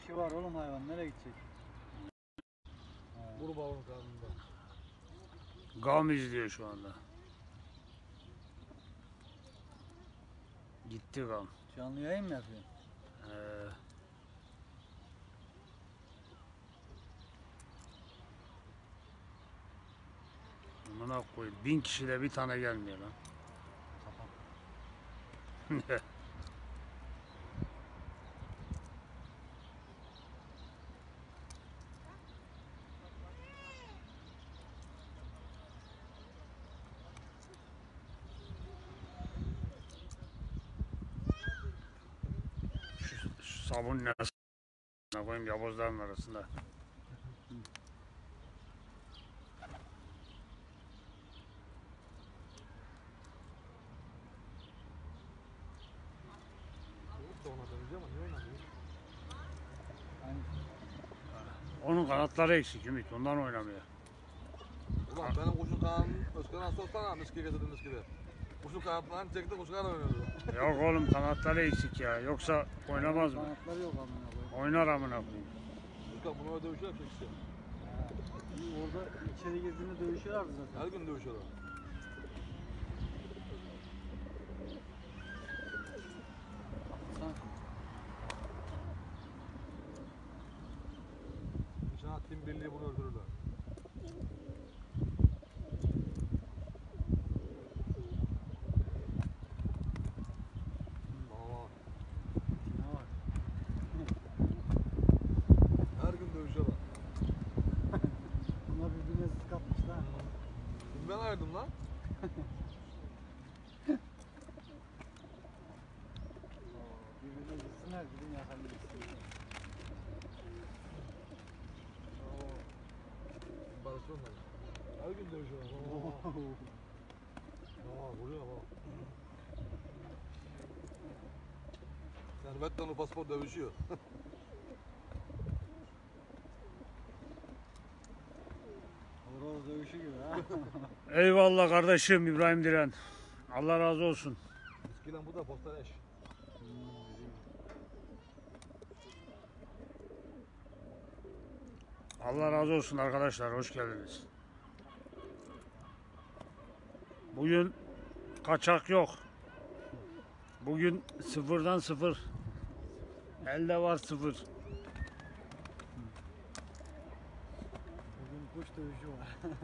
Dişi var oğlum hayvan. Nereye gidecek? Vur balonu karnında. Gam izliyor şu anda. Gitti gam. Canlı yayın mı yapıyorsun? Amına koyayım. 1000 kişide bir tane gelmiyor lan. Şu sabun ne koyayım yavuzların arasında. Da ona benziyor ama niye oynamıyor? Onun kanatları eksik Ümit, ondan oynamıyor. Ulan benim kuşun kanadının ıskıdan sorsana miski getirdin miskide. Kuşun kanatlarını çekti kuşun kanat oynuyordu. Yok oğlum kanatları eksik ya, yoksa oynamaz mı? Kanatları yok amına koyayım. Oynar amına koyayım. Ulan bunu öyle dövüşüyor yapacak işte. Orada içeri girdiğinde dövüşüyorlardı zaten. Her gün dövüşüyorlar. İnşallah tim birliği bunu öldürürler. Baba. Ne var? Her gün dövüşüyorlar. Bunlar birbirine sık atmışlar. Kim ben ayırdım lan? Birbirine gitsinler gidin yakalayın. Barışıyor onlar. Her gün dövüşüyorlar. Vuruyor baba. Servet'le o paspor dövüşüyor. Horoz dövüşü gibi ha. Eyvallah kardeşim İbrahim Diren. Allah razı olsun. Eskiden bu da postal eş. Allah razı olsun arkadaşlar, hoş geldiniz. Bugün kaçak yok. Bugün sıfırdan sıfır. Elde var sıfır. Bugün kuş dövüşü var.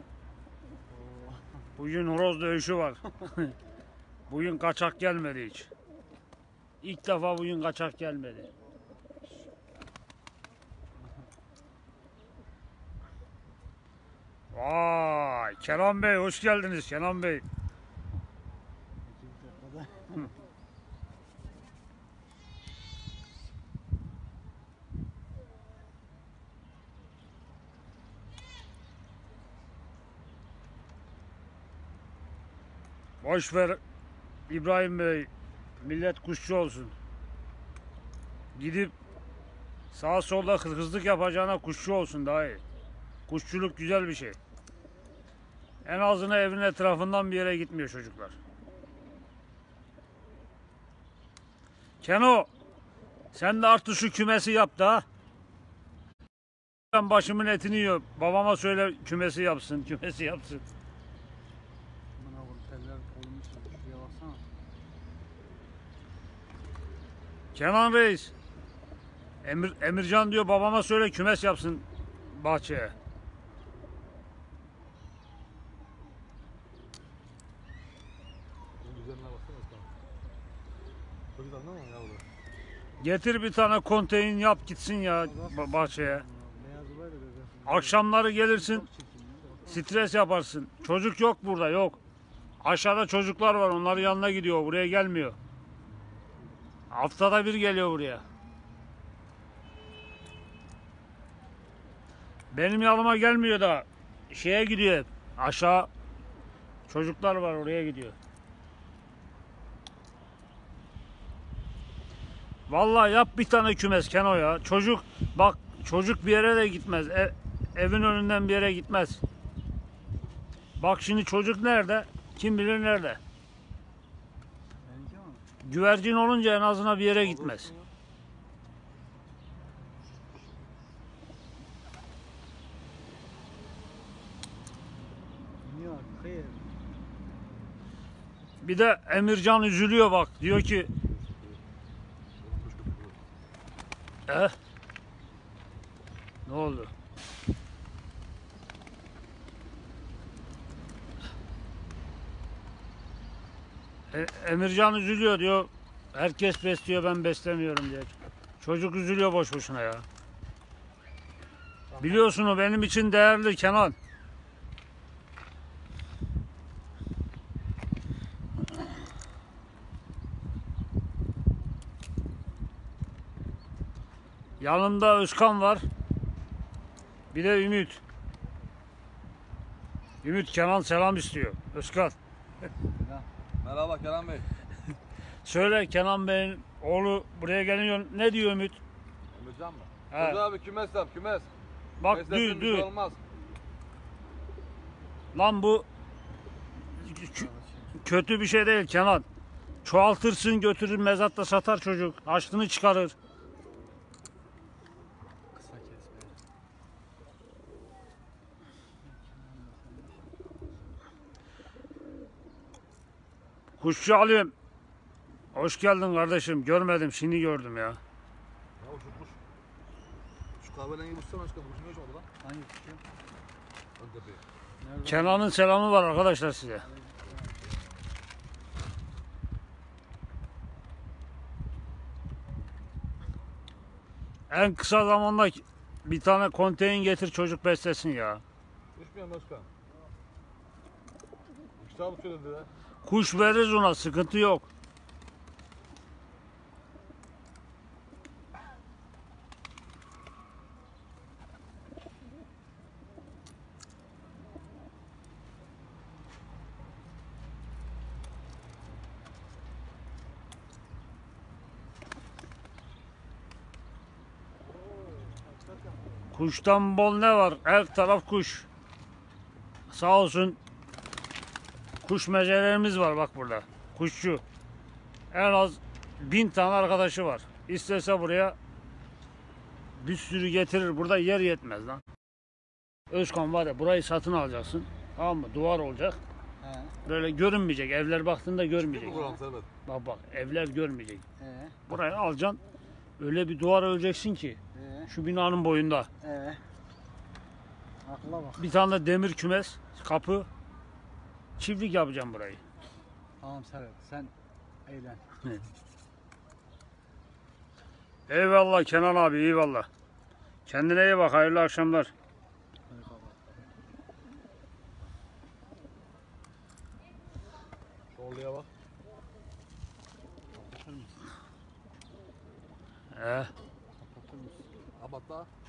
Bugün horoz dövüşü var. Bugün kaçak gelmedi hiç. İlk defa bugün kaçak gelmedi. Vay Kenan Bey, hoş geldiniz Kenan Bey. Boş ver İbrahim Bey, millet kuşçu olsun. Gidip sağa solda hırsızlık yapacağına kuşçu olsun daha iyi. Kuşçuluk güzel bir şey. En azından evin etrafından bir yere gitmiyor çocuklar. Keno, sen de artık şu kümesi yap da. Ben başımın etini yiyor. Babama söyle kümesi yapsın, kümesi yapsın. Buna vur teller olmuş. Şuraya baksana. Kenan Reis, Emircan diyor babama söyle kümes yapsın bahçeye. Bunun güzeline baksana İslam. Çok güzel değil mi yavru? Getir bir tane konteyn yap gitsin ya bahçeye. Beyaz olayla bebeğim. Akşamları gelirsin, Çok çirkin ya. stres yaparsın. Çocuk yok burada, yok. Aşağıda çocuklar var, onların yanına gidiyor, buraya gelmiyor. Haftada bir geliyor buraya. Benim yanıma gelmiyor da şeye gidiyor hep. Aşağı çocuklar var, oraya gidiyor. Vallahi yap bir tane kümes Keno ya. Çocuk bak, çocuk bir yere de gitmez. Evin önünden bir yere gitmez. Bak şimdi çocuk nerede? Kim bilir nerede? Benimki mi? Güvercin olunca en azından bir yere gitmez. Hayır. Bir de Emircan üzülüyor bak. Diyor ki ne oldu? Emircan üzülüyor diyor. Herkes besliyor, ben beslemiyorum diye. Çocuk üzülüyor boş boşuna ya. Biliyorsun o benim için değerli Kenan. Yanımda Özkan var. Bir de Ümit. Ümit Kenan selam istiyor. Özkan. Merhaba Kenan Bey. Söyle Kenan Bey'in oğlu buraya geliyor. Ne diyor Ümit? Emircan mı? He. Hoca abi kümes yap kümes. Bak Beslesin, bir şey düz. olmaz. Lan bu kötü bir şey değil Kenan. Çoğaltırsın götürür mezatta satar çocuk. Açlığını çıkarır. Kısa kes be. Kuşçu alayım. Hoş geldin kardeşim. Görmedim şimdi gördüm ya. Ya uçurmuş. Şu kahverengi bulsana aşkım. Kuşun ne içmedi lan? Hangi kuşu? Ön tepeyi. Nerede? Kenan'ın selamı var arkadaşlar size. En kısa zamanda bir tane konteyner getir çocuk beslesin ya. İçmiyorum Özkan. İşte abi söyledi ya. Kuş veririz ona, sıkıntı yok. Kuştan bol ne var? Her taraf kuş. Sağ olsun kuş mecelerimiz var bak burada. Kuşçu. En az 1000 tane arkadaşı var. İstese buraya bir sürü getirir. Burada yer yetmez lan. Özkan var ya, burayı satın alacaksın. Tamam mı? Duvar olacak. He. Böyle görünmeyecek. Evler baktığında Değil görmeyecek. mi Kur'an Servet? Bak bak, evler görmeyecek. Ee. Burayı alacaksın. Öyle bir duvar öreceksin ki şu binanın boyunda. Akla bak. Bir tane de demir kümes, kapı. Çiftlik yapacağım burayı. Tamam Servet, sen eğlen. Eyvallah Kenan abi, eyvallah. Kendine iyi bak, hayırlı akşamlar. Hadi kapat. Solluya bak. Kapatır mısın? He. Kapatır mısın? Kapat da.